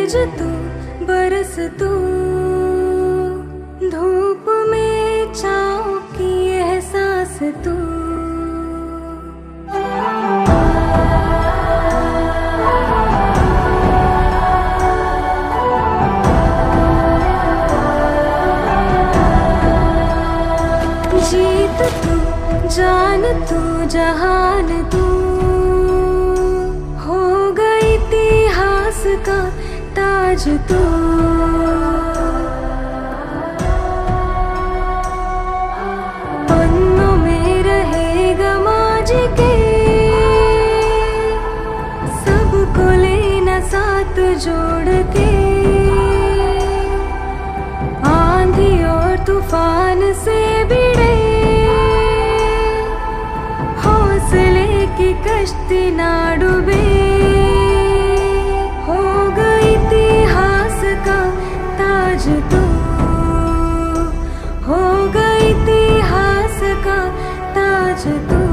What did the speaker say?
तेज तू बरस तू, धूप में छाँव की एहसास तू। जीत तू जान तू जहान तू, हो गई इतिहास का ताज तू। पन्नों में रहेगा माजी के, सबको लेना साथ जोड़ के। आंधी और तूफान से भिड़े हौसले की कश्ती ना डूबे, हो गई इतिहास का ताज तू, हो गई इतिहास का ताज तू।